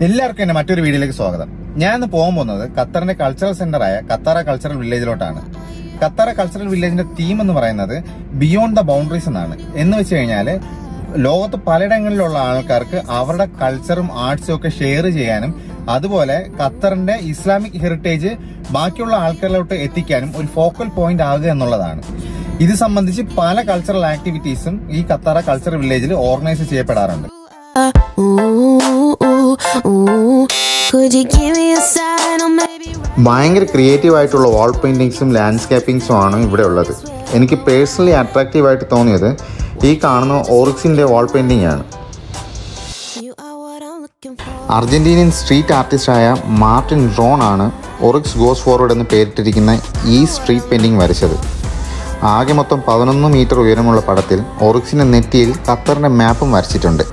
എല്ലാവർക്കും എന്റെ മറ്റൊരു വീഡിയോയിലേക്ക് സ്വാഗതം. ഞാൻ ഇന്ന് പോകാൻ പോകുന്നത് ഖത്തറിന്റെ കൾച്ചറൽ സെന്ററായ കത്താറ കൾച്ചറൽ വില്ലേജിലോട്ടാണ്. കത്താറ കൾച്ചറൽ വില്ലേജിന്റെ തീം എന്ന് പറയുന്നത് ബിയോണ്ട് ദ ബൗണ്ടറീസ് എന്നാണ്. എന്ന് വെച്ച് കഴിഞ്ഞാൽ ലോകത്ത് പലയിടങ്ങളിലുള്ള ആൾക്കാർക്ക് അവരുടെ കൾച്ചറും ആർട്സും ഒക്കെ ഷെയർ ചെയ്യാനും അതുപോലെ ഖത്തറിന്റെ ഇസ്ലാമിക് ഹെറിറ്റേജ് ബാക്കിയുള്ള ആൾക്കാരിലോട്ട് എത്തിക്കാനും ഒരു ഫോക്കൽ പോയിന്റ് ആകുക എന്നുള്ളതാണ്. ഇത് സംബന്ധിച്ച് പല കൾച്ചറൽ ആക്ടിവിറ്റീസും ഈ കത്താറ കൾച്ചറൽ വില്ലേജിൽ ഓർഗനൈസ് ചെയ്യപ്പെടാറുണ്ട്. ഭയങ്കര ക്രിയേറ്റീവ് ആയിട്ടുള്ള വാൾ പെയിന്റിങ്സും ലാൻഡ്സ്കേപ്പിംഗ്സും ആണ് ഇവിടെ ഉള്ളത്. എനിക്ക് പേഴ്സണലി അട്രാക്റ്റീവ് ആയിട്ട് തോന്നിയത് ഈ കാണുന്ന ഓറിക്സിന്റെ വാൾ പെയിന്റിംഗ് ആണ്. അർജന്റീനിയൻ സ്ട്രീറ്റ് ആർട്ടിസ്റ്റായ മാർട്ടിൻ റോൺ ആണ് ഓറിക്സ് ഗോസ് ഫോർവേഡ് എന്ന് പേരിട്ടിരിക്കുന്ന ഈ സ്ട്രീറ്റ് പെയിന്റിംഗ് വരച്ചത്. ആകെ മൊത്തം 11 മീറ്റർ ഉയരമുള്ള പടത്തിൽ ഓറിക്സിന്റെ നെറ്റിയിൽ ഖത്തറിന്റെ മാപ്പും വരച്ചിട്ടുണ്ട്.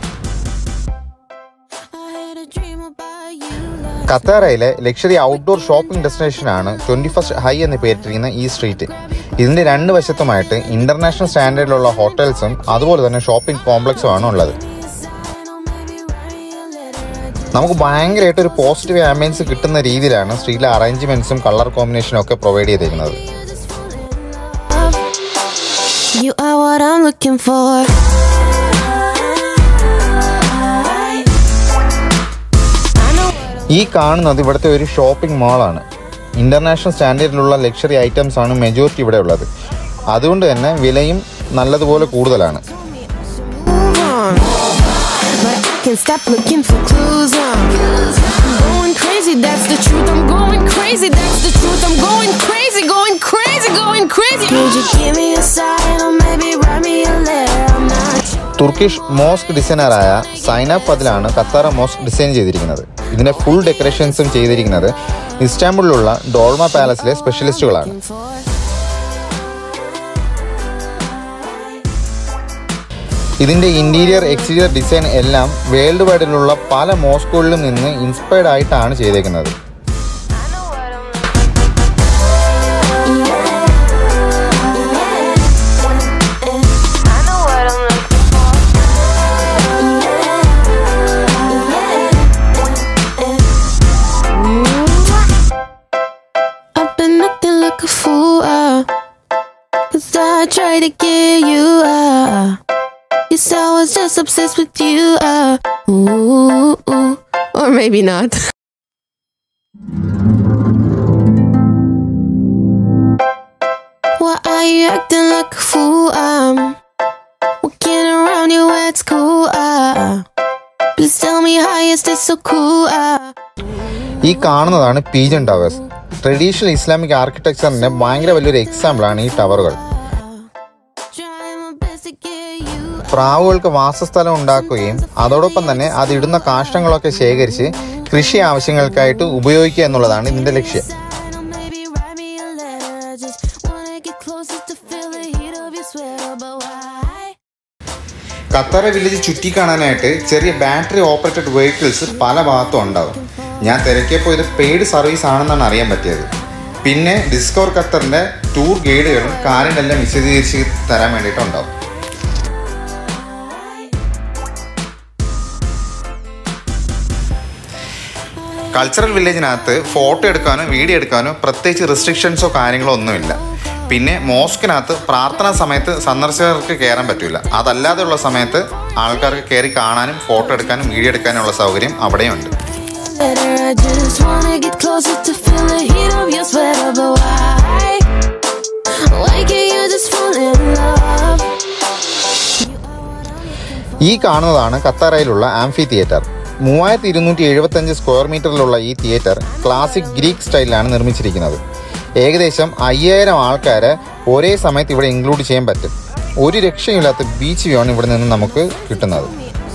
ഖത്താറയിലെ ലക്ഷറി ഔട്ട്ഡോർ ഷോപ്പിംഗ് ഡെസ്റ്റിനേഷനാണ് 21st ഹൈ എന്ന് പേരിട്ടിരിക്കുന്ന ഈ സ്ട്രീറ്റ്. ഇതിന്റെ രണ്ട് വശത്തുമായിട്ട് ഇന്റർനാഷണൽ സ്റ്റാൻഡേർഡിലുള്ള ഹോട്ടൽസും അതുപോലെ തന്നെ ഷോപ്പിംഗ് കോംപ്ലക്സും ആണ് ഉള്ളത്. നമുക്ക് ഭയങ്കരമായിട്ട് ഒരു പോസിറ്റീവ് ആംബിയൻസ് കിട്ടുന്ന രീതിയിലാണ് സ്ട്രീറ്റിലെ അറേഞ്ച്മെന്റ്സും കളർ കോമ്പിനേഷനും ഒക്കെ പ്രൊവൈഡ് ചെയ്തിരിക്കുന്നത്. ഈ കാണുന്നത് ഇവിടുത്തെ ഒരു ഷോപ്പിംഗ് മാളാണ്. ഇന്റർനാഷണൽ സ്റ്റാൻഡേർഡിലുള്ള ലക്ഷറി ഐറ്റംസ് ആണ് മെജോറിറ്റി ഇവിടെ ഉള്ളത്. അതുകൊണ്ട് തന്നെ വിലയും നല്ലതുപോലെ കൂടുതലാണ്. തുർക്കിഷ് മോസ്ക് ഡിസൈനറായ സൈന ഫദിലാണ് ഖത്താറ മോസ്ക് ഡിസൈൻ ചെയ്തിരിക്കുന്നത്. ഇതിന്റെ ഫുൾ ഡെക്കറേഷൻസും ചെയ്തിരിക്കുന്നത് ഇസ്താംബുളിലുള്ള ഡോൾമ പാലസിലെ സ്പെഷ്യലിസ്റ്റുകളാണ്. ഇതിന്റെ ഇന്റീരിയർ എക്സ്റ്റീരിയർ ഡിസൈൻ എല്ലാം വേൾഡ് വൈഡിലുള്ള പല മോസ്കുകളിലും നിന്ന് ഇൻസ്പയർഡ് ആയിട്ടാണ് ചെയ്തേക്കുന്നത്. I try to get you yes, I was just obsessed with you or maybe not. Why are you acting like a fool? Walking around you at school please tell me how is this so cool? ഈ കാണുന്നതാണ് pigeon towers. Traditional Islamic ആർക്കിടെക്ചറിന്റെ ഭയങ്കര വലിയൊരു എക്സാമ്പിളാണ് ഈ ടവറുകൾ. പ്രാവുകൾക്ക് വാസസ്ഥലം ഉണ്ടാക്കുകയും അതോടൊപ്പം തന്നെ അതിടുന്ന കാഷ്ടങ്ങളൊക്കെ ശേഖരിച്ച് കൃഷി ആവശ്യങ്ങൾക്കായിട്ട് ഉപയോഗിക്കുക എന്നുള്ളതാണ് ഇതിന്റെ ലക്ഷ്യം. ഖത്താറ വില്ലേജ് ചുറ്റിക്കാണാനായിട്ട് ചെറിയ ബാറ്ററി ഓപ്പറേറ്റഡ് വെഹിക്കിൾസ് പല ഭാഗത്തും ഉണ്ടാകും. ഞാൻ തിരക്കിയപ്പോൾ ഇത് പെയ്ഡ് സർവീസ് ആണെന്നാണ് അറിയാൻ പറ്റിയത്. പിന്നെ ഡിസ്കവർ ഖത്തറിന്റെ ടൂർ ഗൈഡുകളും കാര്യങ്ങളെല്ലാം വിശദീകരിച്ച് തരാൻ വേണ്ടിയിട്ടുണ്ടാവും. കൾച്ചറൽ വില്ലേജിനകത്ത് ഫോട്ടോ എടുക്കാനോ വീഡിയോ എടുക്കാനോ പ്രത്യേകിച്ച് റെസ്ട്രിക്ഷൻസോ കാര്യങ്ങളോ ഒന്നുമില്ല. പിന്നെ മോസ്കിനകത്ത് പ്രാർത്ഥനാ സമയത്ത് സന്ദർശകർക്ക് കയറാൻ പറ്റില്ല. അതല്ലാതെയുള്ള സമയത്ത് ആൾക്കാർക്ക് കയറി കാണാനും ഫോട്ടോ എടുക്കാനും വീഡിയോ എടുക്കാനുള്ള സൗകര്യം അവിടെയുണ്ട്. ഈ കാണുന്നതാണ് ഖത്താറയിലുള്ള ആംഫി തിയേറ്റർ. 3275 സ്ക്വയർ മീറ്ററിലുള്ള ഈ തിയേറ്റർ ക്ലാസിക് ഗ്രീക്ക് സ്റ്റൈലിലാണ് നിർമ്മിച്ചിരിക്കുന്നത്. ഏകദേശം 5000 ആൾക്കാരെ ഒരേ സമയത്ത് ഇവിടെ ഇൻക്ലൂഡ് ചെയ്യാൻ പറ്റും. ഒരു രക്ഷയില്ലാത്ത ബീച്ച് വ്യൂ ആണ് ഇവിടെ നിന്ന് നമുക്ക് കിട്ടുന്നത്.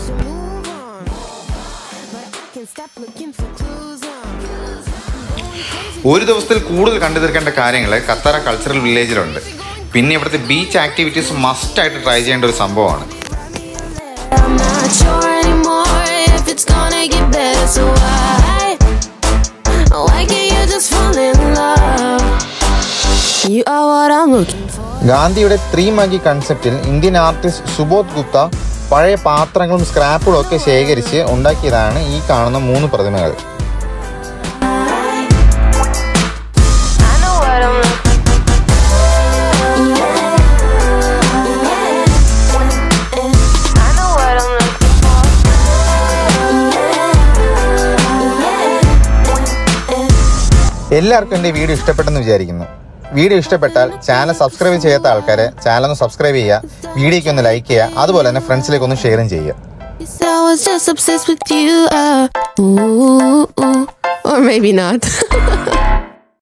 ഒരു ദിവസത്തിൽ കൂടുതൽ കണ്ടു തീർക്കേണ്ട കാര്യങ്ങൾ ഖത്താറ കൾച്ചറൽ വില്ലേജിലുണ്ട്. പിന്നെ ഇവിടുത്തെ ബീച്ച് ആക്ടിവിറ്റീസ് മസ്റ്റായിട്ട് ട്രൈ ചെയ്യേണ്ട ഒരു സംഭവമാണ്. It's gonna get better, so why can't you just fall in love? You are what I'm looking for. ഗാന്ധിയുടെ ത്രീ മഗി കൺസെപ്റ്റിൽ ഇന്ത്യൻ ആർട്ടിസ്റ്റ് സുബോധ് ഗുപ്ത പഴയ പാത്രങ്ങളും സ്ക്രാപ്പുകളും ഒക്കെ ശേഖരിച്ച് ഉണ്ടാക്കിയതാണ് ഈ കാണുന്ന 3 പ്രതിമകൾ. എല്ലാവർക്കും എൻ്റെ വീഡിയോ ഇഷ്ടപ്പെട്ടെന്ന് വിചാരിക്കുന്നു. വീഡിയോ ഇഷ്ടപ്പെട്ടാൽ ചാനൽ സബ്സ്ക്രൈബ് ചെയ്യാത്ത ആൾക്കാരെ ചാനൽ ഒന്ന് സബ്സ്ക്രൈബ് ചെയ്യുക, വീഡിയോയ്ക്ക് ഒന്ന് ലൈക്ക് ചെയ്യുക, അതുപോലെ തന്നെ ഫ്രണ്ട്സിലേക്ക് ഒന്ന് ഷെയറും ചെയ്യുക. Or maybe not.